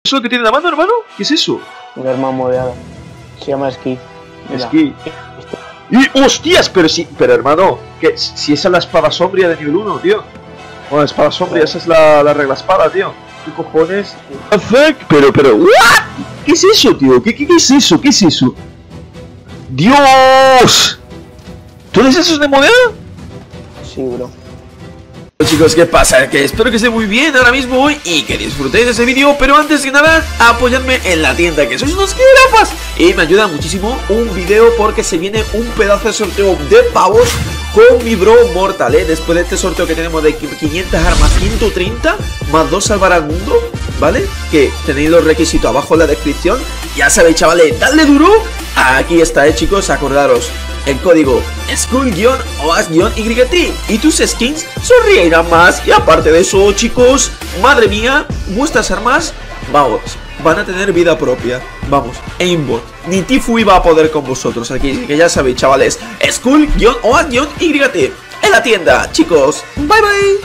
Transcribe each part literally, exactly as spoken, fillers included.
es lo que tiene en la mano, hermano? ¿Qué es eso? Una arma modeada. Se llama esquí. Mira. Esquí. ¡Y hostias! Pero si, pero hermano, que si esa es la espada sombría de nivel uno, tío. Bueno, la espada sombría, esa es la, la regla espada, tío. ¿Qué cojones? Pero, pero, ¿what? ¿Qué es eso, tío? ¿Qué, qué, qué es eso? ¿Qué es eso? ¡Dios! ¿Todos esos de moneda? Sí, bro. Chicos, ¿qué pasa? Que espero que esté muy bien ahora mismo hoy y que disfrutéis de ese vídeo. Pero antes que nada, apoyadme en la tienda, que sois unos jirafas. Y me ayuda muchísimo un video porque se viene un pedazo de sorteo de pavos con mi bro Mortal, ¿eh? Después de este sorteo que tenemos de quinientas armas, ciento treinta, más dos salvar al mundo, ¿vale? Que tenéis los requisitos abajo en la descripción. Ya sabéis, chavales, dadle duro. Aquí está, eh, chicos, acordaros. El código Skull-Oas-Y T y tus skins sonreirán más. Y aparte de eso, chicos, madre mía, vuestras armas, vamos, van a tener vida propia. Vamos, aimbot, ni Tifu iba a poder con vosotros aquí, que ya sabéis, chavales. Skull-Oas-Y T en la tienda, chicos. Bye bye.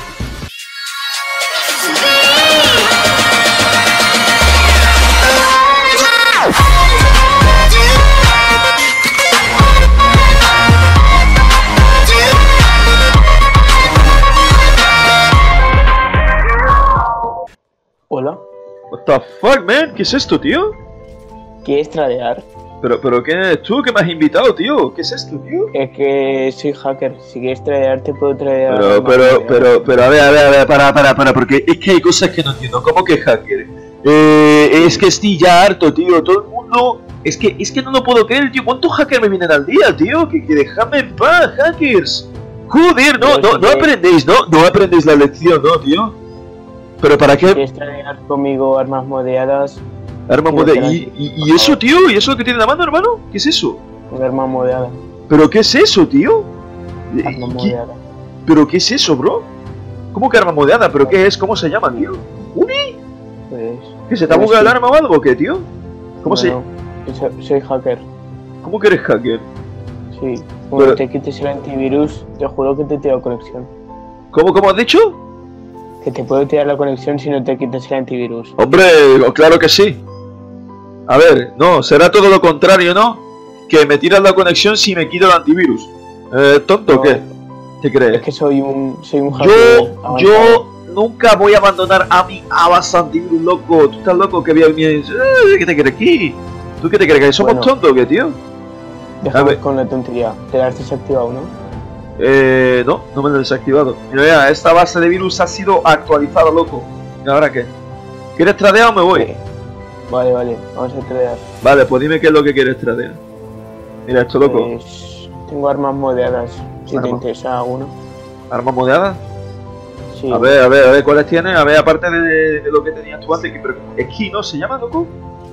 Hola. What the fuck, man? ¿Qué es esto, tío? ¿Quieres tradear? Pero, pero, ¿quién eres tú? ¿Qué me has invitado, tío? ¿Qué es esto, tío? Es que soy hacker. Si quieres tradear, te puedo tradear. Pero, pero, pero, pero, a ver, a ver, a ver, para, para, para, porque es que hay cosas que no entiendo. ¿Cómo que hacker? Eh, es que estoy ya harto, tío. Todo el mundo... Es que, es que no lo puedo creer, tío. ¿Cuántos hackers me vienen al día, tío? Que, que dejadme en paz, hackers. Joder, no, no, no aprendéis, ¿no? No aprendéis la lección, ¿no, tío? ¿Pero para qué? ¿Quieres tradear conmigo armas modeadas? Arma modeada. ¿Y, y, ¿Y eso, tío? ¿Y eso que tiene en la mano, hermano? ¿Qué es eso? Una arma modeada. ¿Pero qué es eso, tío? Arma modeada. ¿Pero qué es eso, bro? ¿Cómo que arma modeada? ¿Pero qué es? ¿Cómo se llama, tío? ¿Uni? Pues... ¿Que se te ha bugueado el arma o algo? ¿Qué, tío? ¿Cómo no, se...? No, soy, soy hacker. ¿Cómo que eres hacker? Sí. Cuando Pero... te quites el antivirus, te juro que te tiro conexión. ¿Cómo, cómo has dicho? Que te puedo tirar la conexión si no te quitas el antivirus. Hombre, claro que sí. A ver, no, será todo lo contrario, ¿no? Que me tiras la conexión si me quito el antivirus. Eh, ¿tonto o no, qué? ¿Qué crees? Es que soy un, soy un hacker. Yo, avanzado. yo nunca voy a abandonar a mi Avast antivirus, loco. Tú estás loco que había mi... Eh, ¿Qué te crees aquí? ¿Tú qué te crees? ¿Que somos Bueno, tontos o qué, tío? Déjame con la tontería. Te la has desactivado, ¿no? Eh, no, no me lo he desactivado. Mira, mira, esta base de virus ha sido actualizada, loco. ¿Y ahora qué? ¿Quieres tradear o me voy? Sí. Vale, vale, vamos a tradear. Vale, pues dime qué es lo que quieres tradear. Mira, esto, loco. Pues, tengo armas modeadas, si Arma. te interesa alguno. ¿Armas modeadas? Sí. A ver, a ver, a ver, ¿cuáles tienes? A ver, aparte de, de lo que tenías tú antes, que, pero esquí, ¿no? ¿Se llama, loco?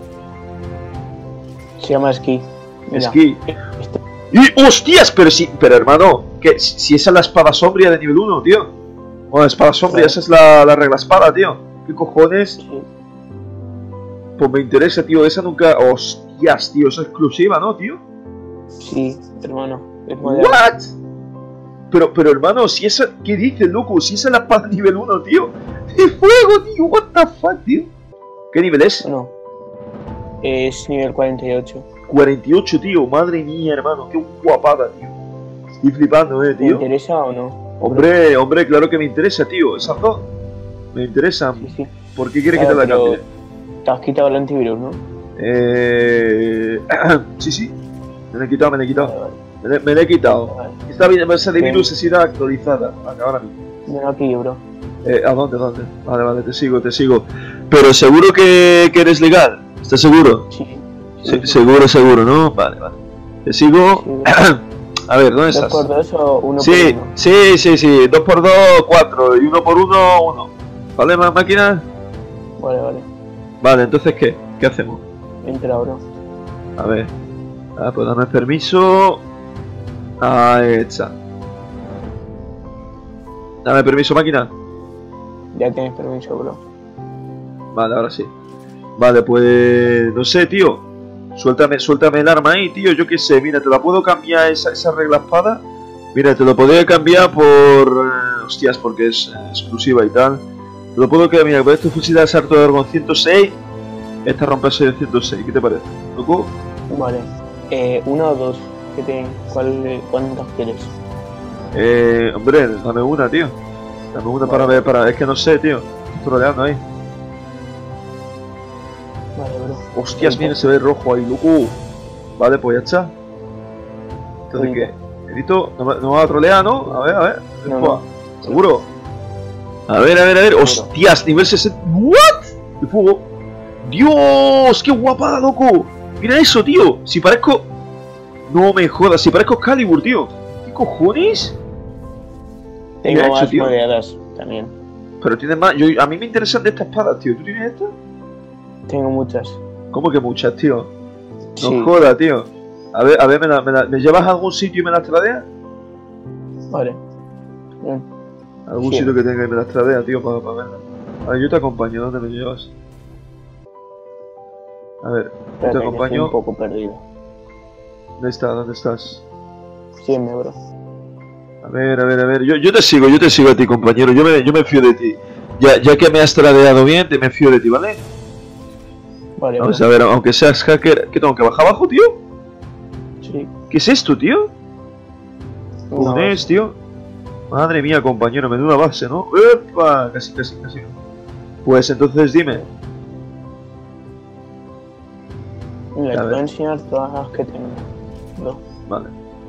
Se llama esquí. Mira, Esquí. este- ¡Y hostias! Pero si, pero hermano, que si, si esa es la espada sombría de nivel uno, tío. Bueno, la espada sombría, Claro. esa es la, la regla espada, tío. ¿Qué cojones? Sí. Pues me interesa, tío, esa nunca... Hostias, tío, esa es exclusiva, ¿no, tío? Sí, hermano, es modeada. ¿What? Pero, pero hermano, si esa... ¿Qué dices, loco? Si esa es la espada nivel uno, tío. ¡De fuego, tío! What the fuck, tío. ¿Qué nivel es? Bueno, es nivel cuarenta y ocho. cuarenta y ocho, tío. Madre mía, hermano. Qué guapada, tío. Estoy flipando, eh, ¿Te tío. interesa o no? Hombre, hombre, claro que me interesa, tío. Esas dos me interesan. Sí, sí. ¿Por qué quieres Claro, que te la pero cambie? te has quitado el antivirus, ¿no? Eh... sí, sí. Me lo he quitado, me lo he quitado. Vale, vale. Me lo, me lo he quitado. Vale. Esta base de Bien. virus ha sido actualizada. Vale, ahora mismo. Ven aquí, bro. Eh, ¿A dónde, dónde? Vale, vale, te sigo, te sigo. Pero seguro que, que eres legal. ¿Estás seguro? Sí. Se- seguro, seguro, ¿no? Vale, vale. Te sigo. Sí, bro. A ver, ¿dónde ¿Dos estás? por dos o uno Sí, por uno? sí, sí, sí. Dos por dos, cuatro. Y uno por uno, uno. ¿Vale, más máquina? Vale, vale. Vale, entonces, ¿qué? ¿Qué hacemos? Entra, bro. A ver. Ah, pues dame permiso. Ahí está. Dame permiso, máquina. Ya tienes permiso, bro. Vale, ahora sí. Vale, pues... No sé, tío. Suéltame, suéltame el arma ahí, tío. Yo qué sé. Mira, te la puedo cambiar esa, esa regla espada. Mira, te lo podría cambiar por... eh, hostias, porque es eh, exclusiva y tal. Te lo puedo cambiar por este fusil de asalto de Argon ciento seis. esta rompe seiscientos seis, ¿qué te parece? ¿Loco? Vale. Eh, ¿una o dos? ¿Qué te, cuál, ¿Cuántas quieres? Eh, hombre, dame una, tío. Dame una Vale. para ver, para... Es que no sé, tío. Estoy rodeando ahí. Vale, bro. Hostias, Cinco. viene, se ve rojo ahí, loco. Vale, pues ya está. Entonces, Cinco. ¿qué? Edito, no, me- no me va a trolear, ¿no? A ver, a ver. No, Buah, no. ¿seguro? A ver, a ver, a ver. Seguro. Hostias, nivel sesenta. ¿What? El fuego. Dios, qué guapada, loco. Mira eso, tío. Si parezco... No me jodas, si parezco Excalibur, tío. ¿Qué cojones? Tengo Mira, más hecho, tío. monedas también. Pero tienes más... Yo, a mí me interesan de estas espadas, tío. ¿Tú tienes estas? Tengo muchas. ¿Cómo que muchas, tío? No Sí. jodas, tío. A ver, a ver, ¿me, la- me, la- ¿me llevas a algún sitio y me las tradeas? Vale. Bien. Algún Sí. sitio que tenga y me las tradea, tío, para, para verlas. A ver, yo te acompaño. ¿Dónde me llevas? A ver, yo te Espérate, que estoy acompaño. un poco perdido. ¿Dónde estás? ¿Dónde estás? Sígueme, bro. A ver, a ver, a ver. Yo, yo te sigo, yo te sigo a ti, compañero. Yo me, yo me fío de ti. Ya, ya que me has tradeado bien, te me fío de ti, ¿vale? Vale, Vamos bro. a ver, aunque seas hacker... ¿Qué tengo que bajar abajo, tío? Sí. ¿Qué es esto, tío? Una ¿Qué es, tío? Madre mía, compañero, menuda base, ¿no? ¡Epa! Casi, casi, casi. Pues entonces dime. Mira, A te ver. voy a enseñar todas las que tengo. Bro. Vale.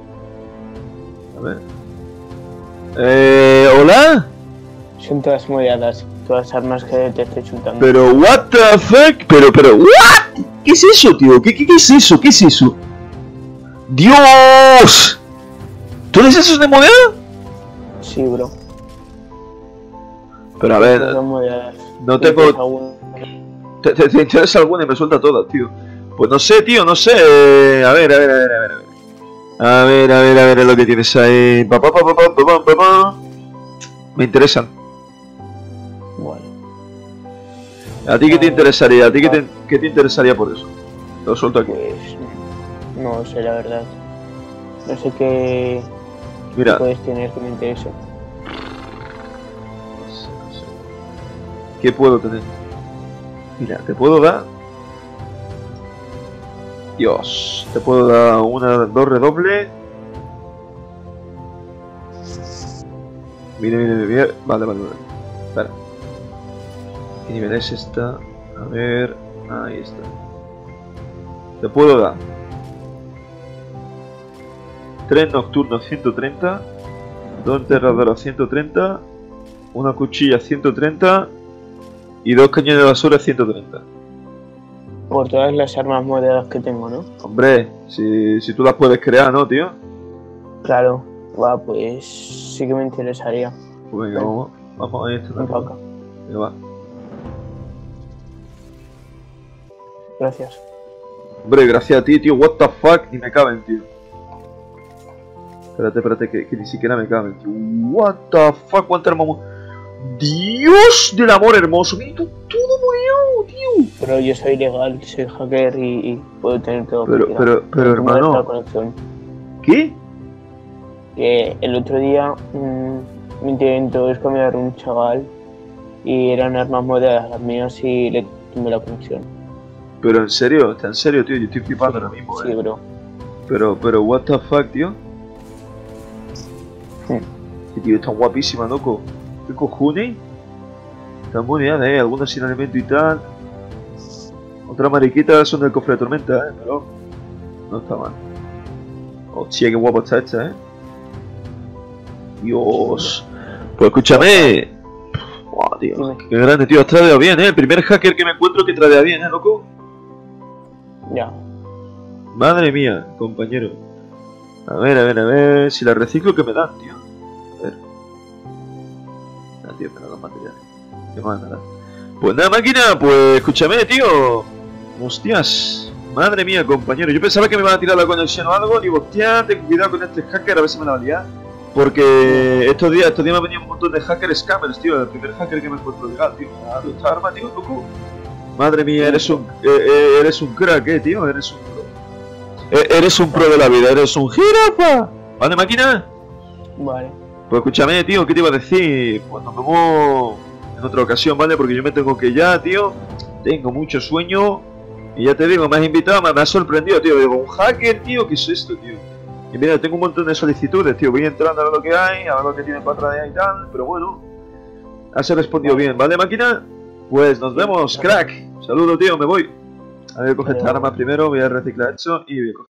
A ver. Eh... ¿Hola? Son todas monedas. Todas las armas que te estoy chutando. Pero, what the fuck? Pero, pero, what? ¿Qué es eso, tío? ¿Qué, qué, qué es eso? ¿Qué es eso? ¡Dios! ¿Tú eres esos de moneda? Sí, bro. Pero a ver, Todas las monedas. no ¿Tienes tengo... alguna? ¿Te, te, te interesa alguna y me suelta todas, tío? Pues no sé, tío, no sé. eh, A ver, a ver, a ver, a ver. A ver, a ver, a ver, a ver lo que tienes ahí. Pa, pa, pa, pa, pa, pa, pa, pa. Me interesan. Vale. ¿A ti qué te interesaría? ¿A ti qué te, qué te interesaría por eso? Lo suelto aquí. Pues. No sé, la verdad. No sé qué Mira. puedes tener que me interese. No sé, no sé. ¿Qué puedo tener? Mira, te puedo dar... Dios, te puedo dar una, dos redoble. Mira, mira, mira. Vale, vale, vale. Espera. ¿Qué nivel es esta? A ver... Ahí está. Te puedo dar... Tres nocturnos ciento treinta. Dos enterradoras ciento treinta. Una cuchilla ciento treinta. Y dos cañones de basura ciento treinta. Por todas las armas monedas que tengo, ¿no? Hombre, si, si tú las puedes crear, ¿no, tío? Claro. Va, pues sí que me interesaría. Pues venga, vamos, vamos a esto. Ven pa' acá. Venga, va. Gracias. Hombre, gracias a ti, tío. What the fuck, ni me caben, tío. Espérate, espérate, que, que ni siquiera me caben, tío. What the fuck, cuánta hermoso. Dios del amor hermoso. Mira tú, todo moneado, tío. Pero yo soy legal, soy hacker y, y puedo tener todo. Pero, que pero, pero, tú me das hermano. la conexión. ¿Qué? Que el otro día mmm, me intentó escamear un chaval y eran armas monedas las mías y le tumbé la conexión. Pero en serio, está en serio, tío. Yo estoy flipando ahora mismo, Sí, eh. bro. Pero, pero, what the fuck, tío. Sí. Sí, tío, están guapísimas, loco. ¿Qué cojones? Están bonitas, eh. Algunas sin alimento y tal. Otras mariquitas son del cofre de tormenta, eh. Pero no está mal. Hostia, qué guapo está esta, eh. Dios. Pues escúchame. Buah, tío. Dime. Qué grande, tío. Has tradeado bien, eh. El primer hacker que me encuentro que tradea bien, eh, loco. Ya. Madre mía, compañero. A ver, a ver, a ver. Si la reciclo, ¿qué me dan, tío? A ver. Ah, tío, me dan los materiales. ¿Qué más me dan? Pues nada, máquina, pues escúchame, tío. Hostias. Madre mía, compañero. Yo pensaba que me iban a tirar la conexión o algo. Digo, hostia, ten cuidado con este hacker, a ver si me la va a liar. Porque estos días, estos días me han venido un montón de hackers scammers, tío. El primer hacker que me encuentro legal, tío. Me ha dado esta arma, tío, loco. Madre mía, eres un, eh, eh, eres un crack, eh, tío. Eres un pro. Eh, eres un pro de la vida, eres un jirafa. ¿Vale, máquina? Vale. Pues escúchame, tío, ¿qué te iba a decir? Pues nos vemos en otra ocasión, ¿vale? Porque yo me tengo que ir ya, tío. tengo mucho sueño. Y ya te digo, me has invitado, me, me has sorprendido, tío. Digo, un hacker, tío, ¿qué es esto, tío? Y mira, tengo un montón de solicitudes, tío. Voy entrando a ver lo que hay, a ver lo que tiene para traer y tal. Pero bueno, has respondido bien, ¿vale, máquina? Pues nos vemos, crack. Saludo, tío, me voy. A ver, coge esta arma primero, voy a reciclar esto y voy a coger